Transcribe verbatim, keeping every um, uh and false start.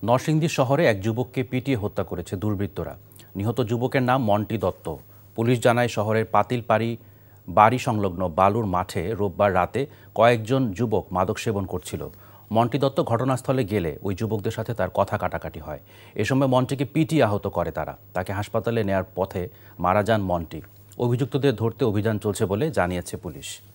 নরসিংদী শহরে এক যুবককে পিটিয়ে হত্যা করেছে দুর্বৃত্তরা। নিহত যুবকের নাম মন্টি দত্ত। পুলিশ জানায় শহরের পাতিলপাড়ি বাড়ি সংলগ্ন বালুর মাঠে রোববার রাতে কয়েকজন যুবক মাদক সেবন করছিল। মন্টি দত্ত ঘটনাস্থলে গেলে ওই যুবকদের সাথে তার কথা কাটাকাটি হয়। এ সময় মন্টিকে পিটিয়ে আহত করে তারা। তাকে হাসপাতালে নেয়ার পথে মারা যান মন্টি। অভিযুক্তদের ধরতে অভিযান চলছে বলে জানিয়েছে পুলিশ।